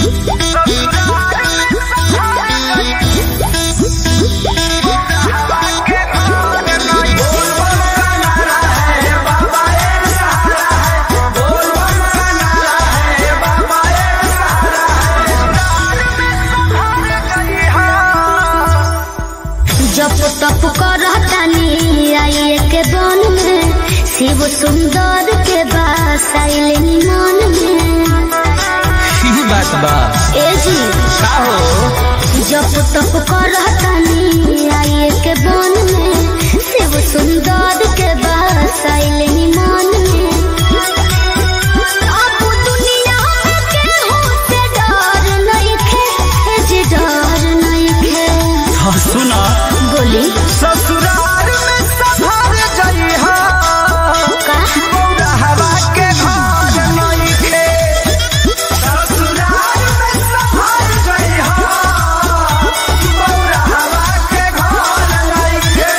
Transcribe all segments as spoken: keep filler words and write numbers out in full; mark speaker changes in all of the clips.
Speaker 1: तप करतानी आई के बन में शिव सुंदर के बास आइले मन में
Speaker 2: बात बा
Speaker 1: ए जी
Speaker 2: का हो
Speaker 1: जप तप करतानी आई के बन में शिव सुंदर के बास आइले मन में अब दुनिया के हो से डर नहीं खे जे डर नहीं खे
Speaker 2: हाँ सुना
Speaker 1: बोली
Speaker 2: ससुराल में सफर जइहा
Speaker 1: का
Speaker 2: हवा के घर नहीं खे ससुराल में सफर जइहा हवा के घर नहीं खे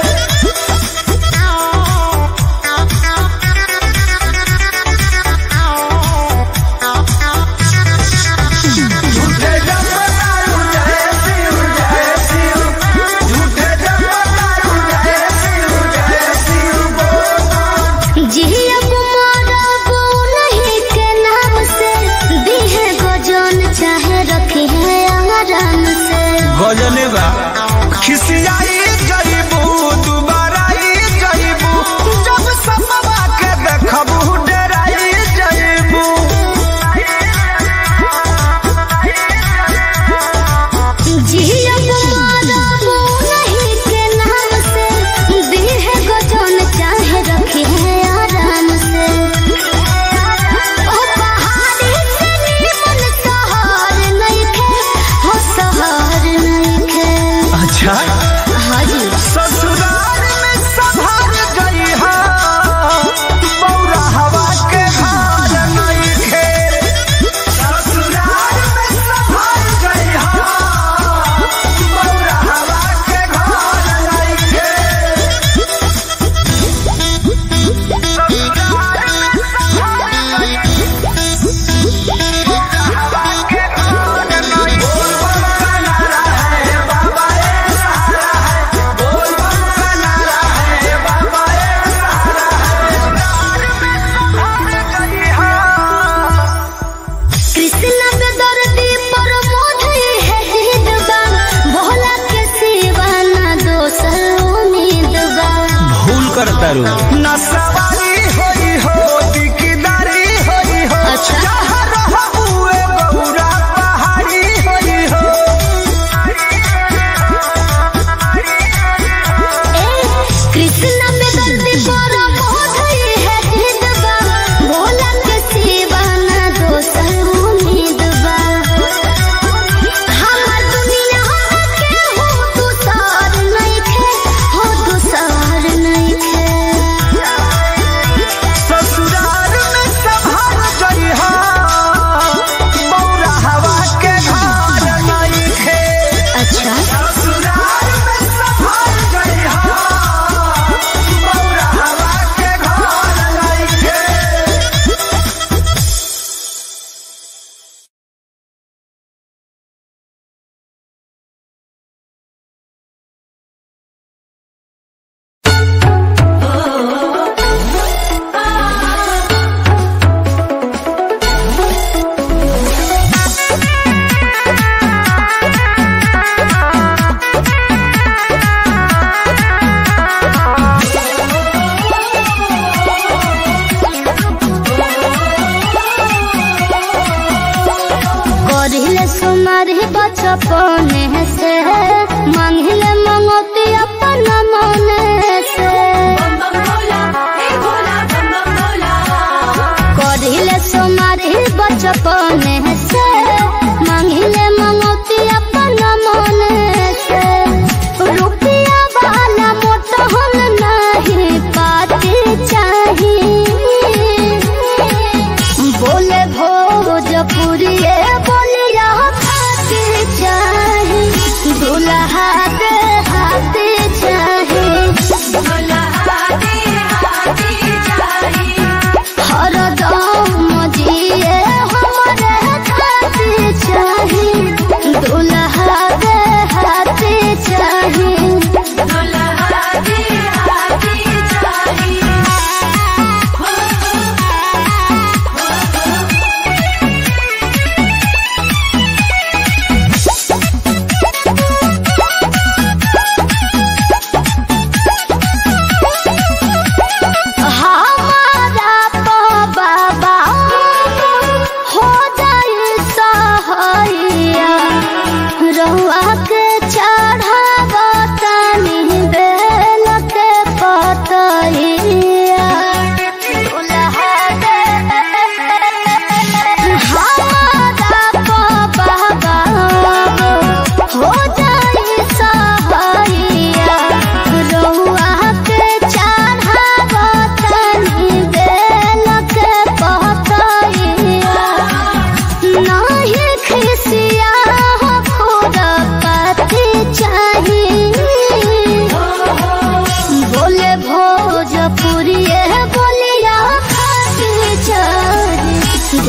Speaker 2: झूठे जपतारू जय शिव जय शिव झूठे जपतारू जय शिव जय शिव बोल
Speaker 1: जिया कुमारा वो नहीं के नाम से दिहे गजन चाहे रखे है आराम से
Speaker 2: गजने बा खिसियाई जइबू दुबारा जइबू जब सपवा के देखबू डराई जइबू
Speaker 1: जिया कुमारा वो नहीं के नाम से दिहे गजन चाहे रखे है आराम से ओ पहाड़ी से नीमन सहर नहीं खे हो सहर नहीं खे
Speaker 2: अच्छा
Speaker 1: हाँ जी
Speaker 2: ससुराल में सभर जइहा बौरा हवा के घर नहीं खे ससुराल में सभर जइहा बौरा हवा के घर नहीं खे
Speaker 1: कृष्ण पे दर्दी पर मोढ़ी है जिदबा भोला के सिवा ना दोसर उम्मीद बा
Speaker 2: भूल करता रू न सवारी होई हो दिकदारी होई हो
Speaker 1: अच्छा।
Speaker 2: जहाँ रहबुए गौरा पहाड़ी होई हो
Speaker 1: ए कृष्ण पे दर्दी पर मोढ़ी है जिदबा भोला के सिवा ना दोसर उम्मीद बा हमर दुनिया के हो दूसर नहीं खे हो दूसर नहीं खे
Speaker 2: ससुराल में सभर जइहा बौरा हवा के घर नहीं खे
Speaker 1: अच्छा
Speaker 2: ससुराल में सभर जइहा बौरा हवा के घर नहीं खे
Speaker 1: करिले सुमारी बचपने से मांगिले मंगती अपन मने से करिले सुमारी बचपने से मांगिले मंगती अपन मने से रुपया वाला मोटहन नहीं पाती चाहिए बोले भोजपुरी बोलिया खाते चाहे दुल्हा दे हाथे चाहे हरदम जिए हमारे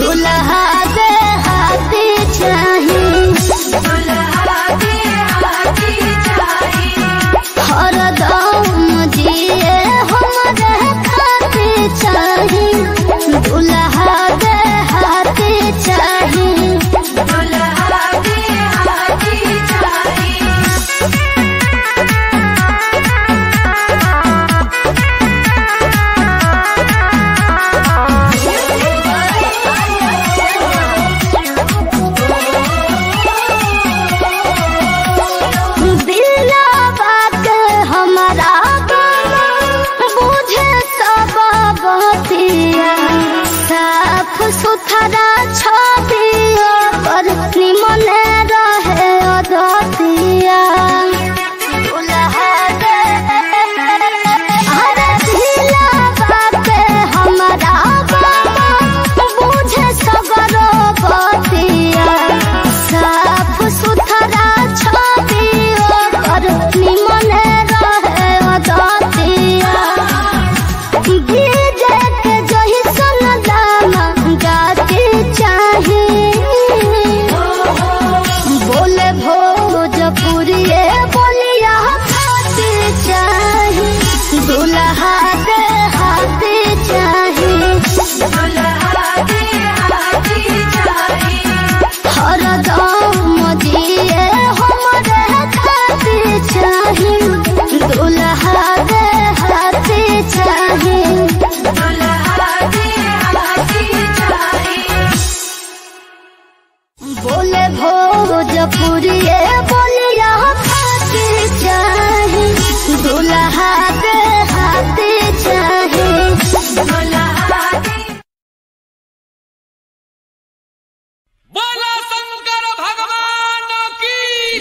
Speaker 1: दुल्हा के हाथी चाहिए, हरदम जिए हमारे खातिर चाहिए, दुल्हा के हाथी चाहिए। सुथरा छबिया पर निमन रहे अदतिया, दुल्हा के हरे ढीला बाटे हमारा बाबा बुझे सगरो बतिया, साफ सुथरा छबिया पर निमन रहे अदतिया, बोले भोजपुरी बोलिया खातिर चाहिए, दुल्हा के हाथी चाहिए, हरदम जिए हमारे खातिर चाहिए, दुल्हा के हाथी चाहिए। बोले भोजपुरी बोलिया खातिर चाहिए, दुल्हा के हाथी चाहिए।
Speaker 3: बोला शंकर भगवान की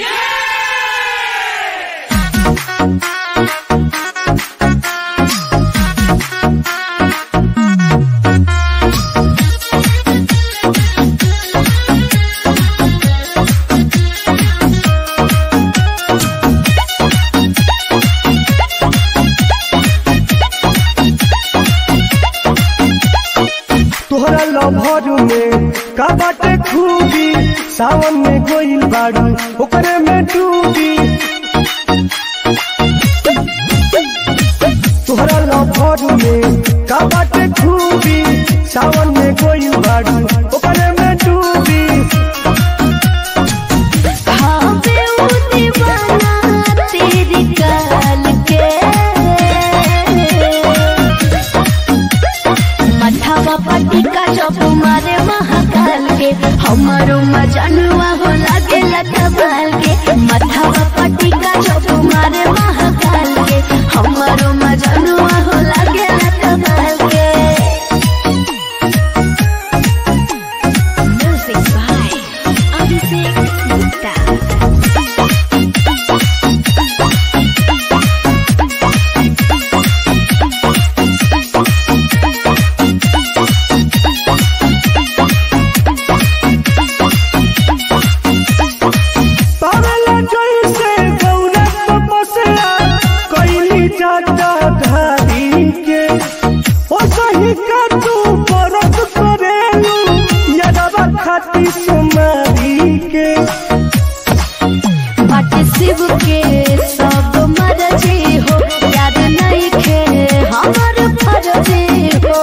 Speaker 2: तोहरा लभर में का बाटे खूबी, सावन में गोइल बाड़ू ओकरे में डूबी, तोहरा लभर में का बाटे खूबी, सावन में गोइल बाड़ू ओकरे में डूबी।
Speaker 1: हाँ बेउती बना तेरी काल के, मथावा पटिका जब मारे महाकाल के, हमारो मजनुआ हो लागे लखबाल के, मथावा पटिका जब मारे महाकाल के, हमारो मजनुआ हो लागे लखबाल के। Music by Abhishek Gupta. शिव के सब मर्जी हो, याद नहीं खे हमर फर्जी हो,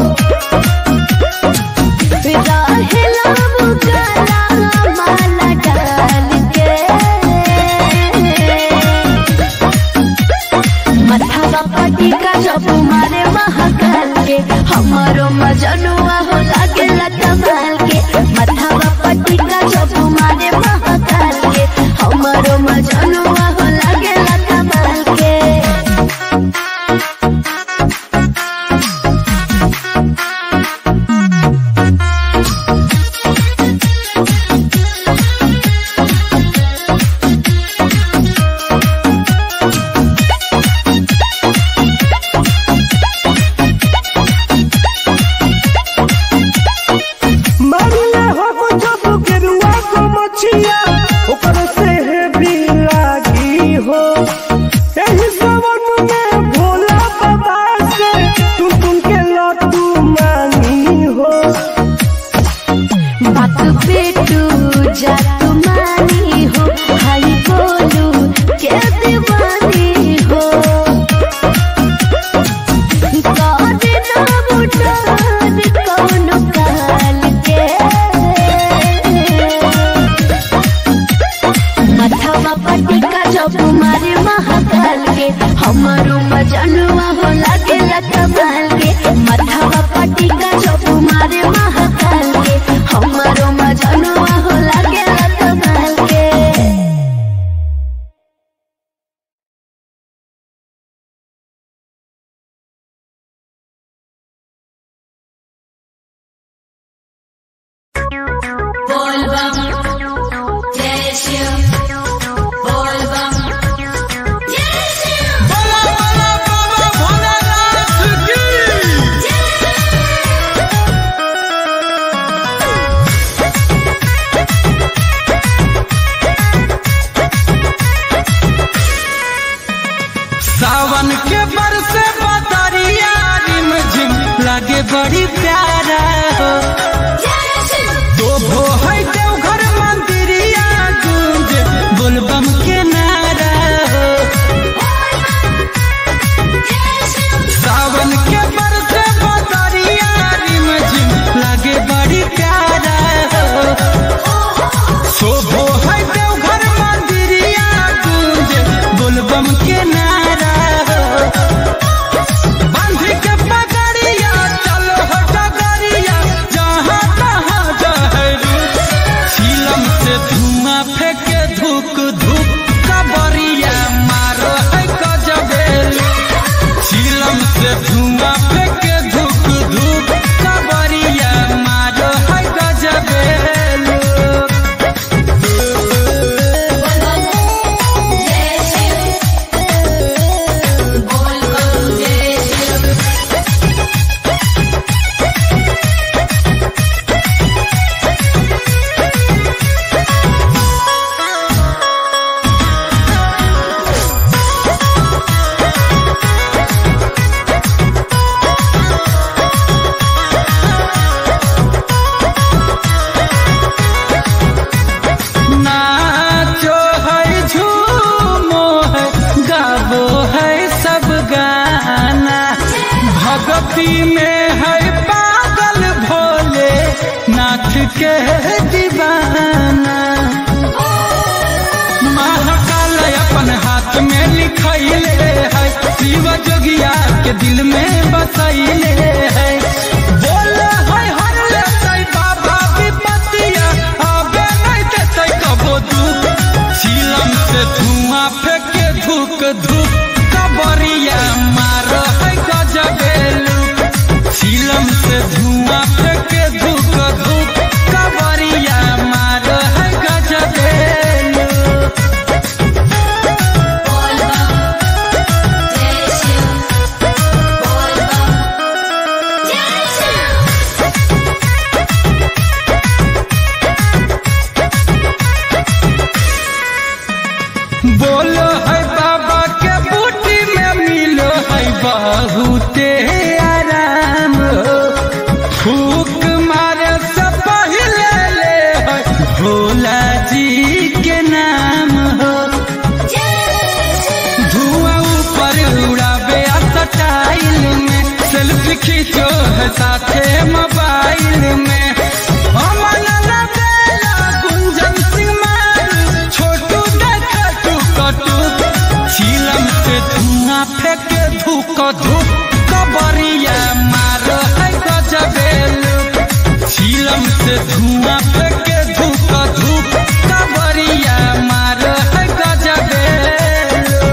Speaker 1: रहेला बुगला माला डाल के, मथावा पटिका जब मारे महाकाल के, हमारो मजनुआ हो लागे लखबाल के, मथावा पटिका बात पे तू जा तुम्हारी हो, हाई बोलू के दीवानी हो। कादे ना बुटान कौनो काल के, मथवा पटिका जब मारे महाकाल के, हमारो मजनुआ हो लागे कमाल के। मथवा पटिका जब मारे महाकाल के, हमारो मजनुआ हो लागे कमाल के।
Speaker 4: बोल बम जय शिव, बोल बम जय शिव,
Speaker 3: बोला बोला बाबा भोलेनाथ की। सावन के बरसे बदरिया रिम झिम लगे बड़ी प्यारा हो। तो भो है देवघर मंदिरिया गूंजे बोलबम के नारा हो। सावन के बरसे बदरिया रिम झिम लगे बड़ी प्यारा हो। शोभो है देवघर मंदिरिया गूंजे बोलबम के नारा हो। बांध के पगड़िया चलो हो डगरिया, जहाँ तहाँ जहरू। सीलम से धुआं फेंके धुक धुक कबरिया मारो है गजबेल। सीलम से धुआं फेंके धुक धुक कबरिया मारो है गजबेल।
Speaker 4: जय शिव, बोल बम जय शिव।
Speaker 3: नाचो है झूमो है गावो है सब गाना। भक्ति में है पागल भोले नाथ के दीवाना। महाकाल अपन हाथ में लिखैले है, शिव जोगिया के दिल में बसैले है। बोल है हर लेतै बाबा विपतिया, आबे नहीं देतै कबो दुख। सीलम से धुआं फेंके धुक धुक कबरिया मारो है गजबेलू। सीलम से धुआं फेंके धुक धुक कबरिया मारो है गजबेलू।
Speaker 4: बोल बम जय शिव, बोल बम जय शिव।
Speaker 3: बोलो है बाबा के बूटी में मिलो है बहुते आराम हो। फूक मारे से पहले ले है भोला जी के नाम हो। धुआं ऊपर उड़ावे स्टाइल में, सेल्फी खींचो है साथे मोबाइल में। अमन लबेला गुंजन सिंह मारू, छोटू देखा टू कटू। सीलम से धुआं फेंके धुक धुक कबरिया मारो है गजबेलू। सीलम से धुआं फेंके धुक धुक कबरिया मारो है गजबेलू।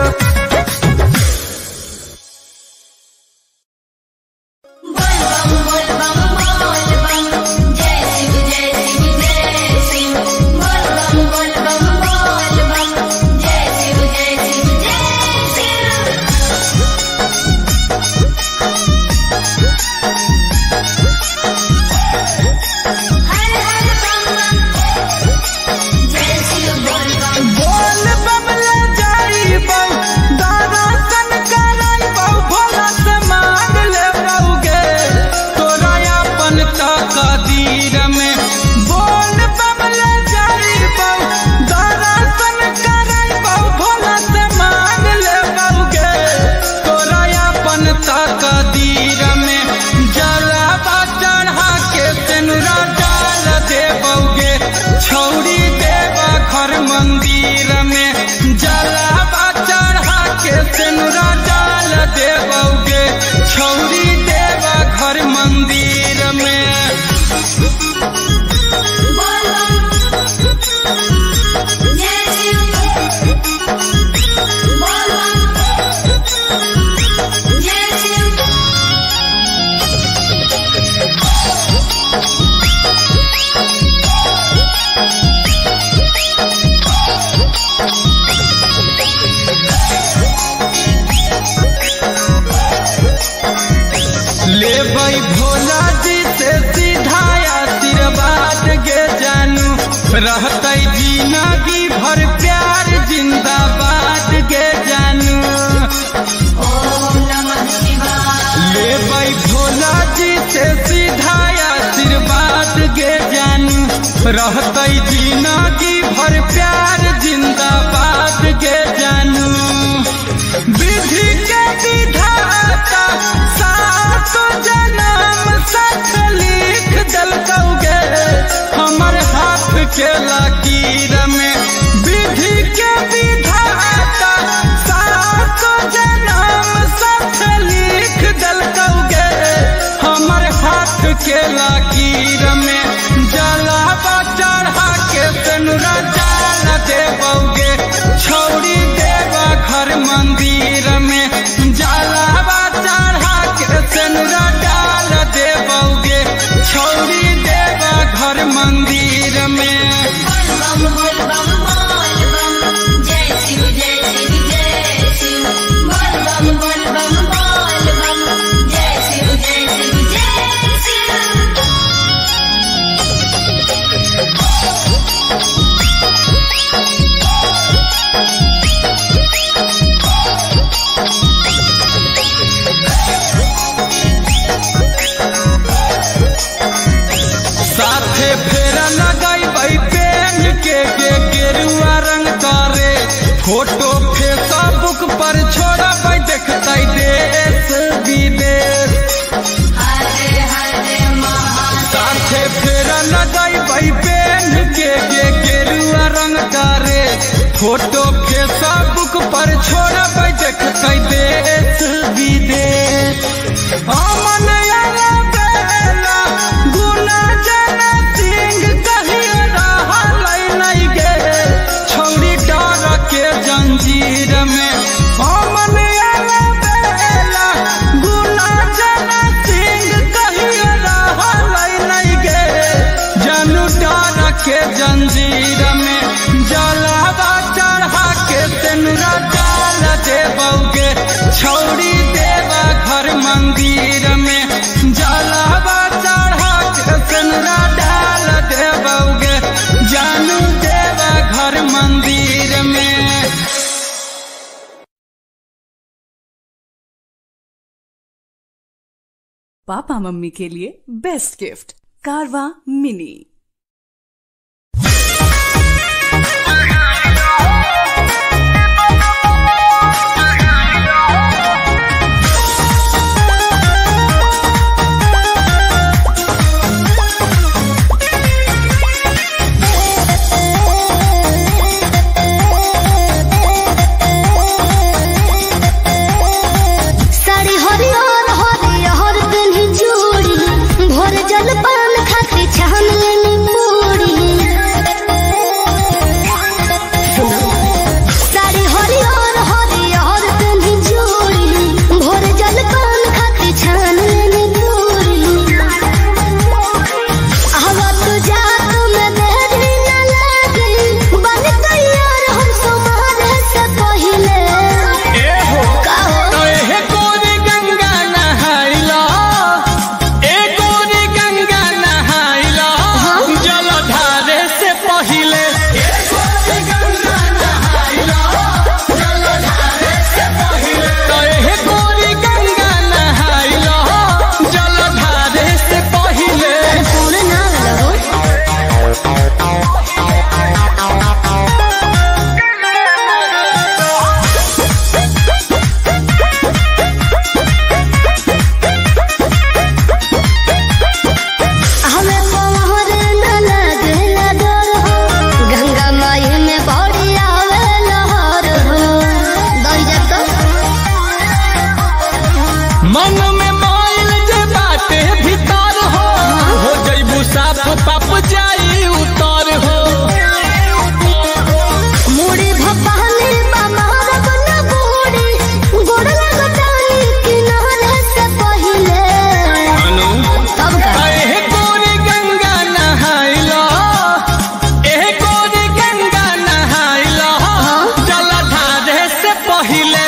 Speaker 4: बोल बम बोल बम बोल बम जय शिव, जय शिव जय शिव। बोल बम बोल बम बोल बम जय शिव, जय शिव जय शिव। हर हर बम बोल बम जय शिव बोल बम जय शिव।
Speaker 3: ले भाई भोला जी से सीधा आशीर्वाद गे जानू रहते जिंदगी भर प्यार जिंदाबाद गे जानू।
Speaker 4: ओम नमः शिवाय।
Speaker 3: ले भाई भोला जी से सीधा आशीर्वाद गे जानू रहते जिंदगी भर प्यार जिंदाबाद गे जानू। विधि के विधाता सात जन्म सच लिख दलकौगे हमर हाथ के लकीर में। विधि के विधाता सात जन्म सच लिख दलकौगे हमर हाथ के लकीर में। जलावा चढ़ा के तनुरा जाल देवोगे छौड़ी देवा घर मंदिर में। जलावा चढ़ा के तनुरा डाल देवोगे छौड़ी देवा घर मंदिर में।
Speaker 4: बोल बम बोल बम बोल बम जय शिव जय शिव जय शिव। बोल बम बोल बम बोल बम जय शिव जय शिव जय शिव।
Speaker 3: साथे फेरा लगाई पेन के के गेरुआ रंग करे फोटो फेसबुक पर छोड़ा देखते देश विदेश।
Speaker 4: हरे हरे महादेव।
Speaker 3: साथे फेरा लगाई पेन के के गेरुआ रंग करे फोटो फेसबुक पर छोड़ा देखते देश विदेश। अमन आला बेला गुना जना सिंह कहिए रहलै नहीं गे छौड़ी डर के जंजीर में। अमन आला बेला गुना जना सिंह कहिए रहलै नहीं गे जानू डर के जंजीर में। जलावा चढ़ा के तेनुरा डाल देवोगे छौड़ी देवा घर मंदिर में। जलावा चढ़ा के तेनुरा डाल देवोगे जानू देवा घर मंदिर में।
Speaker 5: पापा मम्मी के लिए बेस्ट गिफ्ट कारवा मिनी।
Speaker 1: साड़ी हरियर हरियर पेन्ही चूड़ी भोर जल पान खाते छान लेनी
Speaker 3: टप जाई उतर हो
Speaker 1: मुड़ी भपाले बामार बना गोड़ी गोड़ लगतानी किनारे से पहिले
Speaker 3: अनु
Speaker 1: तब का
Speaker 3: ए गोरी गंगा नहाइला ए गोरी गंगा नहाइला जल ढारे से पहिले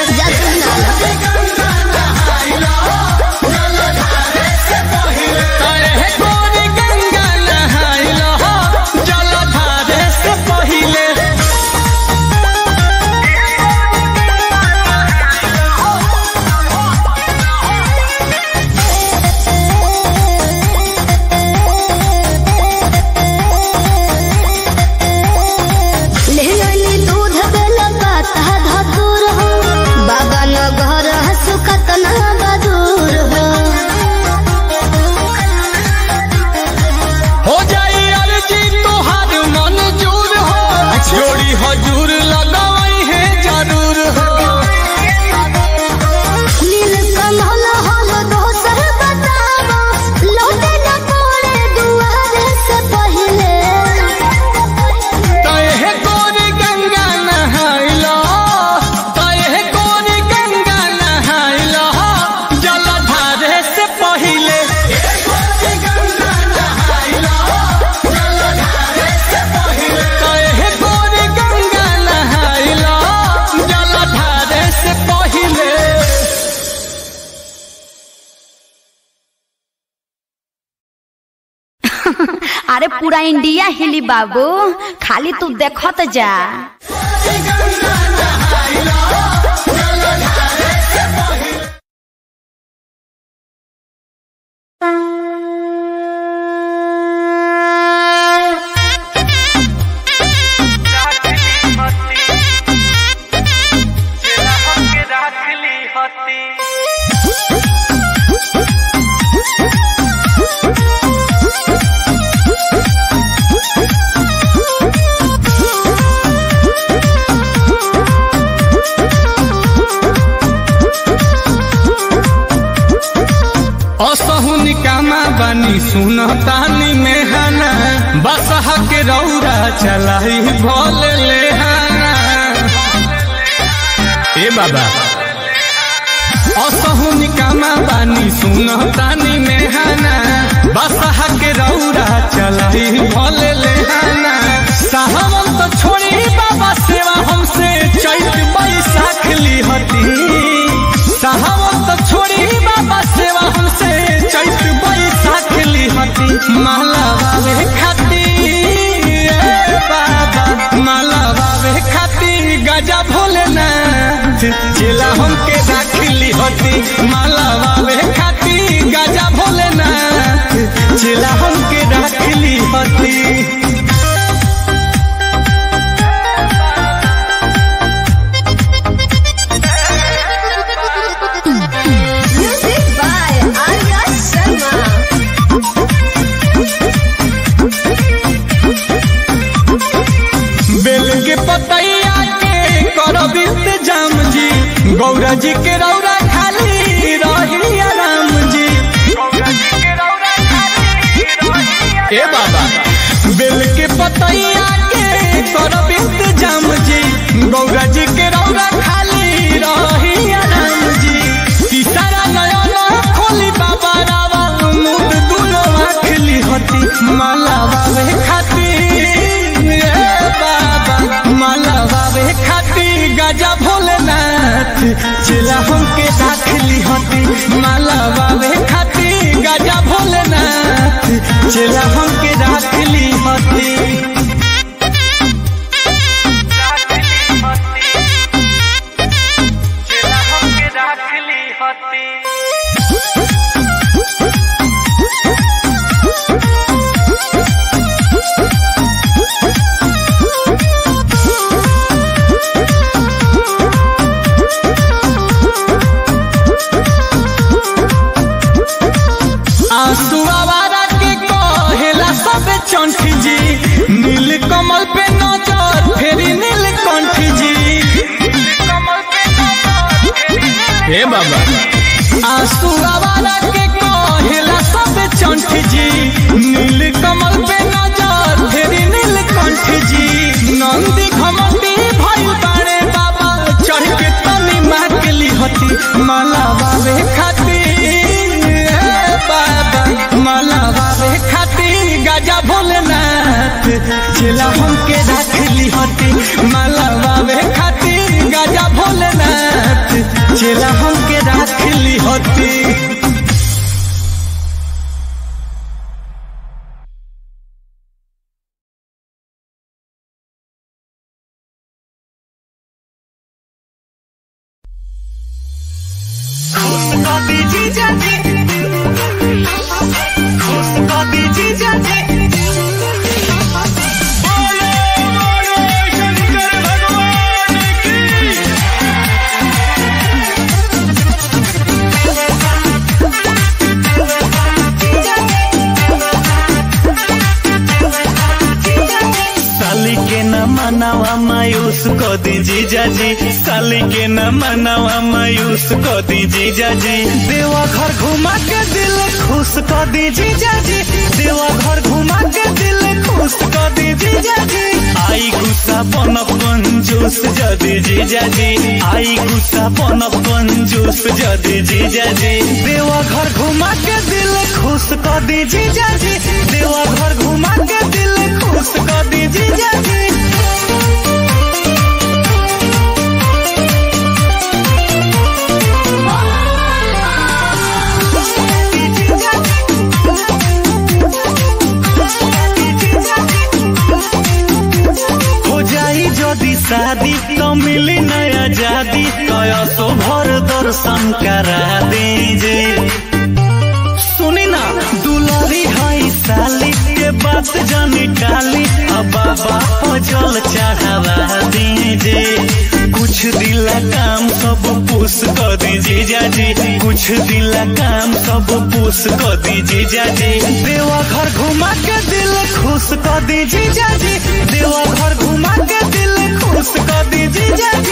Speaker 3: हजूर लगाई है जरूर हो
Speaker 1: नील कमल हल दोसर बतावा लौटे न पड़े दुआरे से पहिले
Speaker 3: तहे गोरी गंगा नहाइला तहे गोरी गंगा नहाइला जल ढारे से पहिले तहे गोरी गंगा नहाइला जल ढारे से पहिले
Speaker 1: अरे पूरा इंडिया हिली बाबू खाली तू देखत जा
Speaker 3: असहु निकामा बनी सुन तानी में हना बसहा के रौरा चलाई भोले लेहाना ए बाबा असहु निकामा बनी सुन तानी में हना बसहा के रौरा चलाई भोले लेहाना साहवन तो छोड़ी बाबा सेवा हमसे चैत बैसाख ली हती साहवन तो छोड़ी बाबा सेवा हमसे चैत बैसाख ली हती माला बाबे खाती बाबा माला बाबे खाती गजा भोलेनाथ चेला हमके राख ली हती माला बाबे खाती गजा भोलेनाथ चेला हमके राख ली हती बेल के पतैया के करब इंतजाम जी गौरा जी के रौरा खाली रही राम जी ए बाबा बेल के पतैया के करब इंतजाम जी गौरा जी के रौरा खाली रही राम जी तीसरा नया खोली बाबा रावा मुद दुनो आँख ली हती माला बाबे खाती माला बाबे खाती गजा भोलेनाथ चेला हमके राख ली हती माला बाबे खाती गजा भोलेनाथ चेला हमके राख ली हती आंसू आवारा के कहेला सब चंठी जी नील कमल पे नजर फेरी नील कंठी जी हे बाबा आंसू आवारा के कहेला सब चंठी जी नील कमल पे माला बाबे खातिर बाबा माला बाबे खातिर गाजा भोलेनाथ चेला हमके रख ली होती माला बाबे खातिर गाजा भोलेनाथ चेला हमके रख ली होती।
Speaker 6: मनावा मायूस को दीजी जाजी साली के न मनावा मायूस को दीजी जाजी देवा घर घुमा के दिल खुश को दीजी जाजी देवा घर घुमा के दिल खुश को दीजी जाजी आई गुस्सा बनब कंजूस जदी जी जाजी आई गुस्सा बनब कंजूस जदी जी जाजी देवा घर घुमा के दिल खुश को दीजी जाजी देवा घर घुमा के दिल खुश को दीजी जाजी। शादी तो मिली नया आजादी कया सो भर दर्शन करा दीजे सुनी ना दुलारी हाई साली के बात जानी टाली अब बाबा को जल चढ़ावा दीजे कुछ दिला काम सब पूछ कर दीजिए जाजी कुछ दिला काम सब पूछ कर दीजिए जाजी देवा घर घुमा के दिल खुश कर दीजिए जाजी देवा घर घुमा के दिल खुश कर दीजिए जाजी।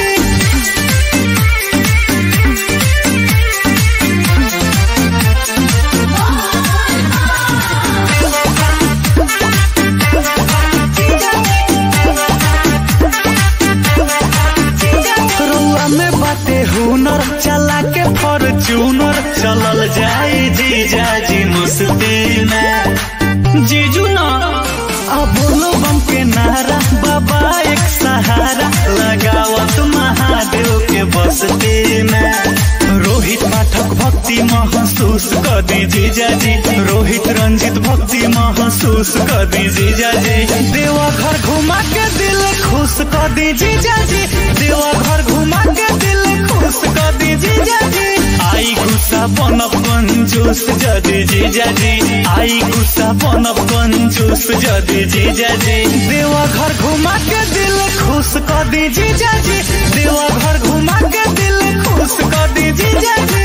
Speaker 6: रुआ में बाटे हुनर चला के फॉर्च्यूनर चलल जाए जी जाजी मस्ती में जीजू ना अब बोलो बम के नारा बाबा एक सहारा लगावत महादेव के बस्ती में रोहित पाठक भक्ति महसूस कर दीजिए जाजी रोहित रंजित भक्ति महसूस कर दीजिए जाजी देवा घर घुमा के दिल खुश कर दीजिए जाजी देवा घर घुमा के दिल खुश कर दीजिए जाजी आई गुस्सा बनब कंजूस जदी जी जाजी आई गुस्सा बनब कंजूस जदी जी जाजी देवा घर घुमा के दिल खुश कर दीजिए जाजी देवा घर घुमा के दिल खुश कर दीजिए जाजी।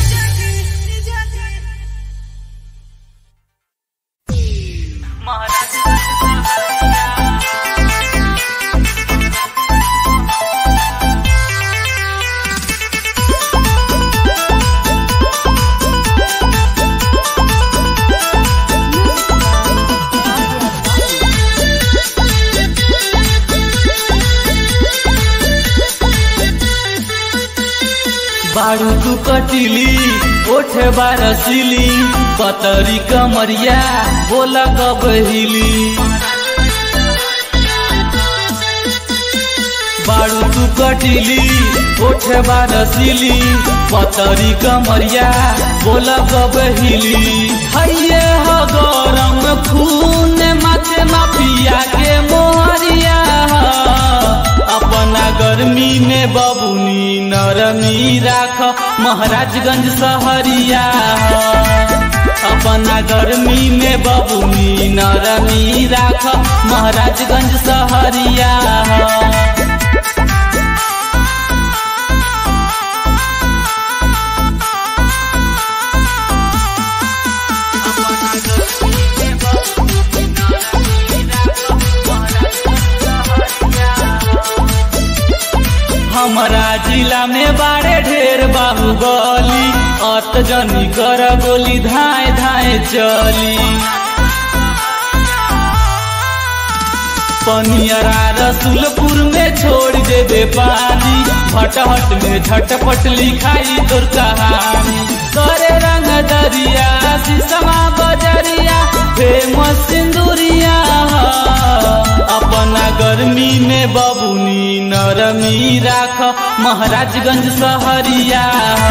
Speaker 3: बारू तू कटिली ओठे बारसिली पतरी कमरिया बोला कब हिली बारू तू कटिली ओठे बारसिली पतरी कमरिया बोला कब हिली हैये हो गरम खून माथे माफिया के मोहरिया अपना गर्मी में बबुनी नरमी राख महाराजगंज सहरिया अपना गर्मी में बबुनी नरमी राख महाराजगंज सहरिया। हमारा जिला में बाड़े ढेर बाहुबली अत जनी कर गोली धाए धाए चली पनियरा रसुलपुर में छोड़ देबे पानी, फटहट में झटपट लिखाई तोर कहानी। करे रंग दरिया शीशमा बजरिया फेमस सिंदूरिया, अपना गर्मी में बबुनी नरमी राख महाराजगंज सहरिया।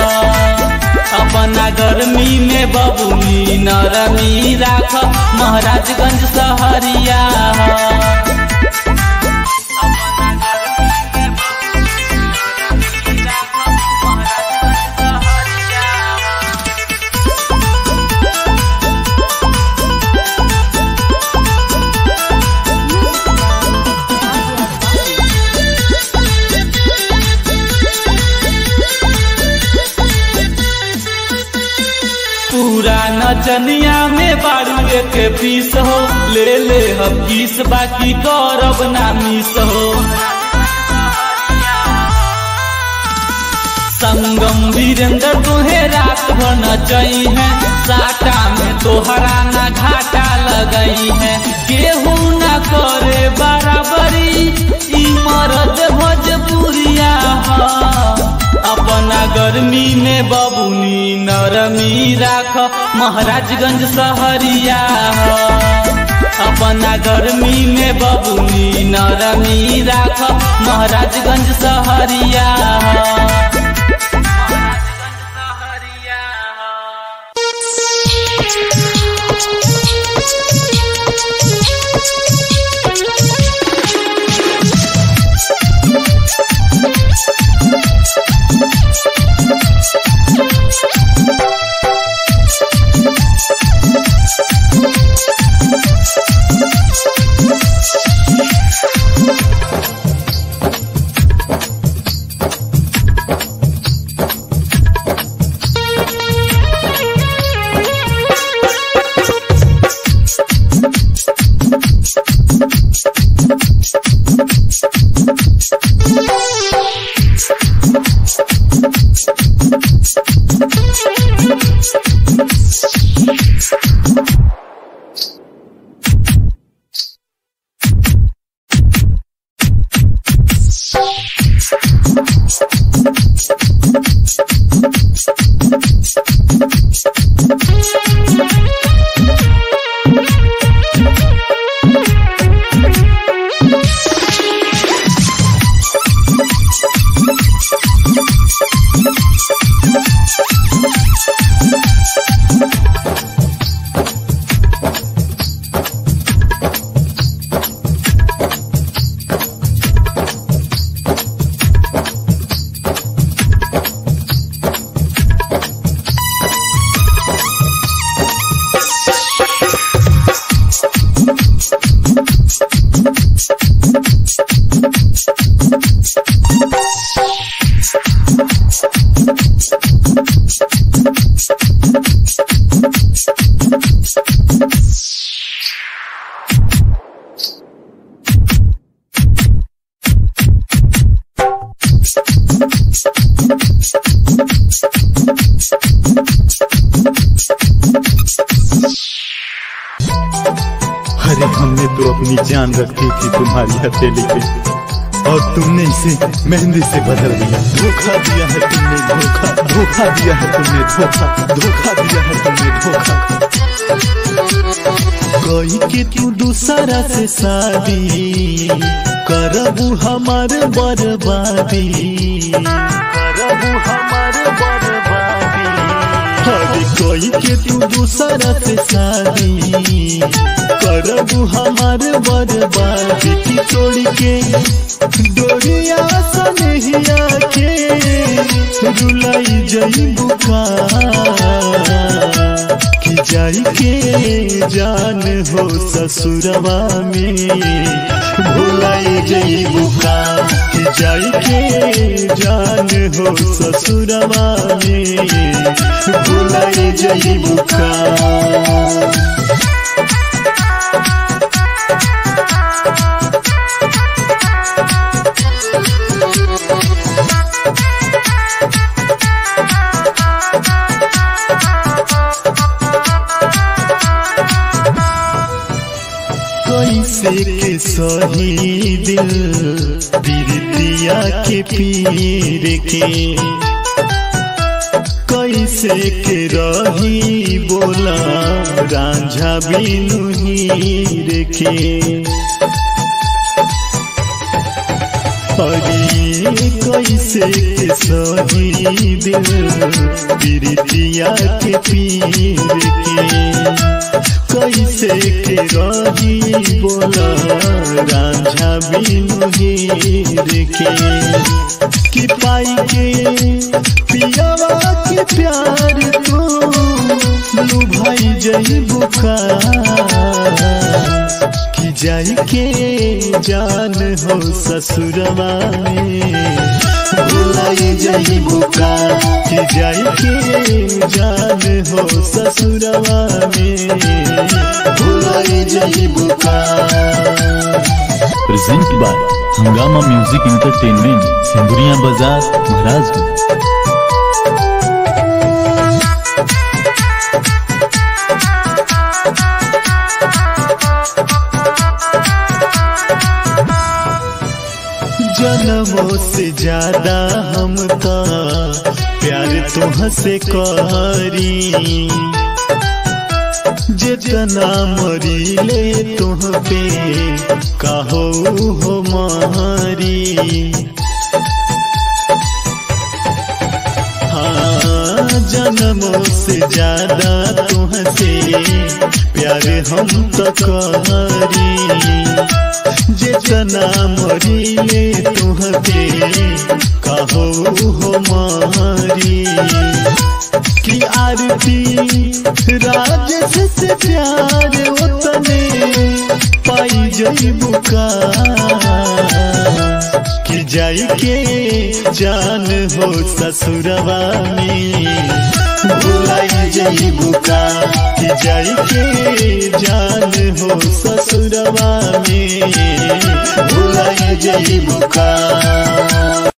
Speaker 3: अपना गर्मी में बबुनी नरमी राख महाराजगंज सहरिया। पूरा नचनिया में बारू एक पीस हो, ले ले हम किस बाकी करब ना मिस हो। संगम वीरेंद्र तोहे रात भर नचई है, साटा में तोहरा ना घाटा लगई है। केहू न करे बराबरी ई मरद भोजपुरिया, अपना गर्मी में बबुनी नरमी राख महाराजगंज सहरिया। अपना गर्मी में बबुनी नरमी राख महाराजगंज सहरिया।
Speaker 7: अरे हमने तो अपनी जान रखी थी तुम्हारी हथेली पे, और तुमने इसे मेहंदी से बदल दिया। धोखा दिया है तुमने, धोखा धोखा दिया है तुमने, धोखा धोखा दिया है तुमने, धोखा। कोई के तू दूसरा से शादी करबू हमार बर्बादी, करबू हमार बर्बादी। अरे कोई के तू दूसरा से शादी करबू हमार बर्बादी। की तोड़ के डोरिया सनहिया के रुलाई जईबू का, कि जाई के जान हो ससुरवा में भुलाई जईबू का, कि जाई के जान हो ससुरवा में भुलाई जईबू का। कैसे के सही दिल पीरितिया के पीर के, कैसे के रही बोला रांझा बिनु हीर के। अरे कैसे के सही दिल पीरितिया के पीर के, कैसे के रही बोला रांझा बिनु हीर के। कि पाई के पियावा के प्यार तो लुभाई जई बुखार, कि जाई के जान हो ससुरवा में भुलाई जई बुखार, कि जाई के जान हो ससुरवा में भुलाई जई बुखार।
Speaker 8: Present by Hungama music entertainment, Sinduria Bazar, Maharajganj.
Speaker 7: जन्मों से ज्यादा हम का प्यार तुह से करी, जितना मरी ले तुह पे कहो हो मारी। हाँ जन्मों से ज्यादा तुह से प्यार हम तो करी, जितना मरिए तुह पे कहो हो मारी। कि आरती राजेश से प्यार उतने पाई जई बुखार, कि जाई के जान हो ससुरवा में भुलाई जई बुखार, कि जाई के जान हो ससुरवा में भुलाई जई बुखार।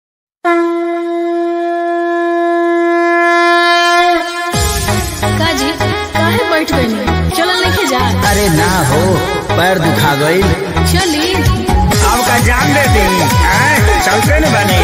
Speaker 1: काजी काहे बैठ गई? चल लेके जा।
Speaker 9: अरे ना हो, पैर दुखा गई।
Speaker 1: चली
Speaker 9: अब का जान दे दी, चलते न बने।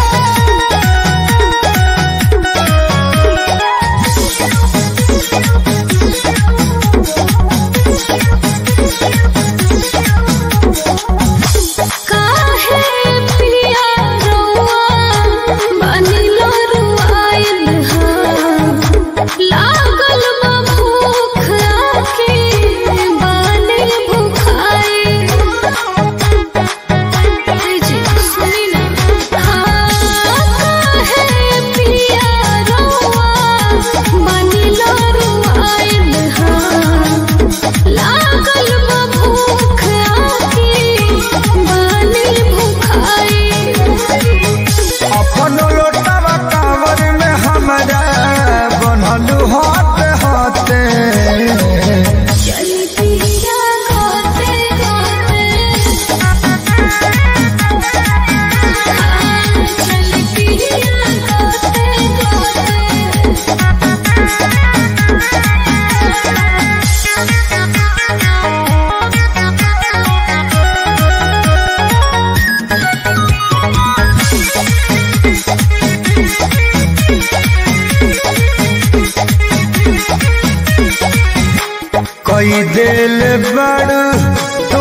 Speaker 10: कोई दिल बड़ तू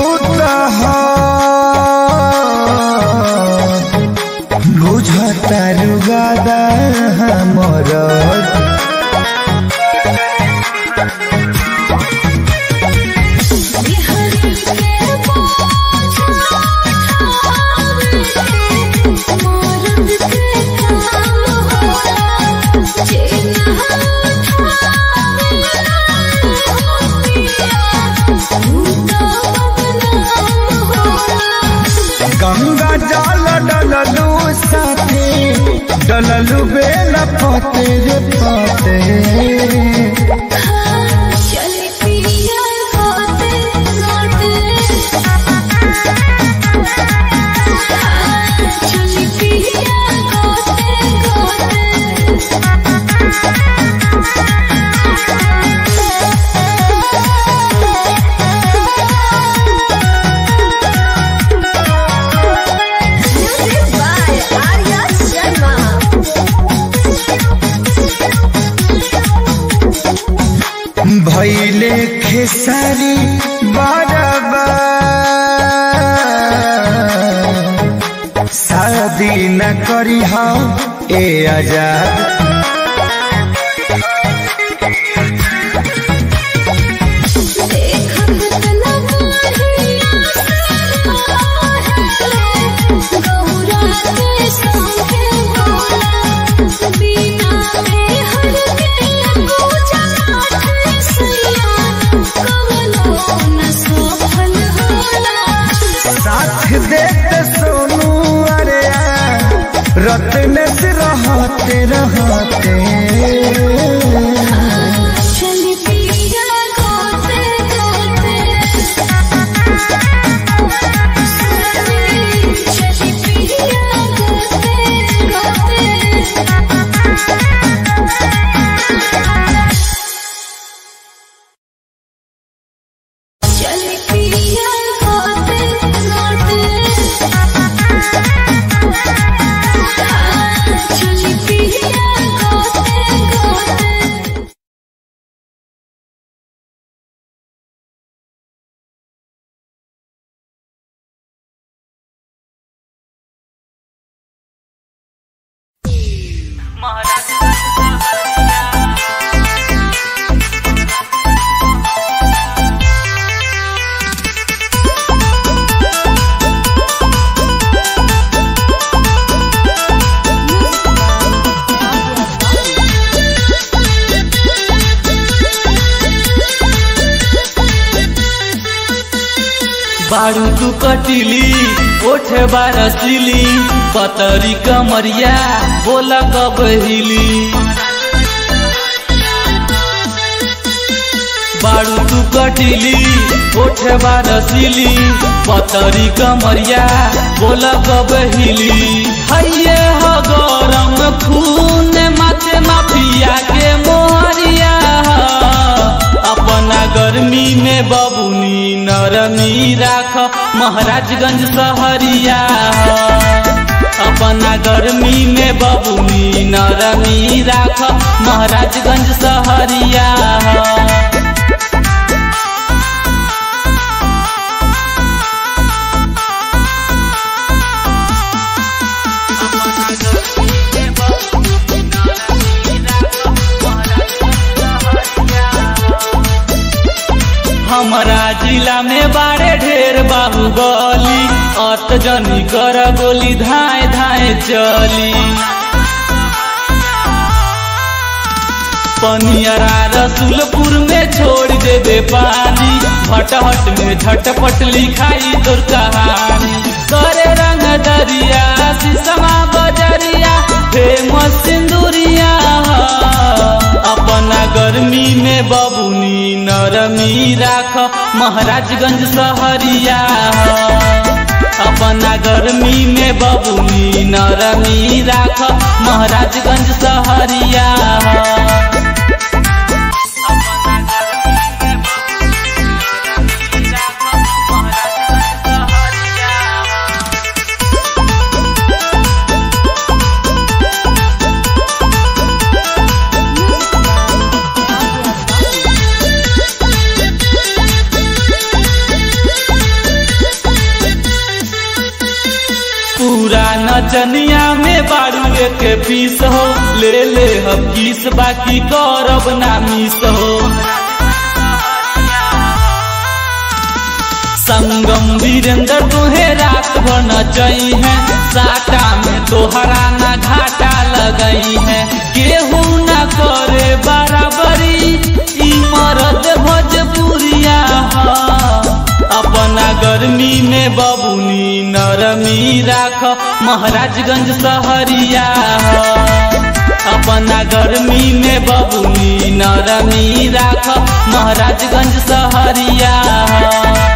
Speaker 10: बुझता रुगादा हमर गंगा जल डललू साथे डललू बेला पते रे पते खेसारी बराबर शादी न करी हा ए आजाद साथ देते सोनू अरे रत्न से रहते रहते
Speaker 6: बारू तू कटिली ओठे बारसिली पतरी कमरिया बोला कब हिली बारू तू कटिली ओठे बारसिली पतरी कमरिया बोला कब हिली हइये हो गरम खून माथे माफिया के मोहरिया अपना गर्मी में बबुनी नरमी राख महाराजगंज सहरिया अपना गर्मी में बबुनी नरमी राख महाराजगंज सहरिया हमारा जिला में बारे ढेर बाहुबली अत जनी कर गोली धाए धाए चली पनियरा रसुलपुर में छोड़ देबे पानी भटहट में झटपट लिखाई तोर कहानी करे रंग दरिया शीशमा बजरिया फेमस सिंदूरिया अपना गर्मी में बबुनी नरमी राख महाराजगंज सहरिया अपना गर्मी में बबुनी नरमी राख महाराजगंज सहरिया पूरा नचनिया में बारू एक पीस हो ले ले हम किस बाकी करब ना मिस हो संगम वीरेंद्र तुहे रात भर नचई है साटा में तोहरा ना घाटा लगई है केहू ना करे बराबरी ई मरद भोजपुरिया अपना गर्मी में बबुनी नरमी राख महाराजगंज सहरिया अपना गर्मी में बबुनी नरमी राख महाराजगंज सहरिया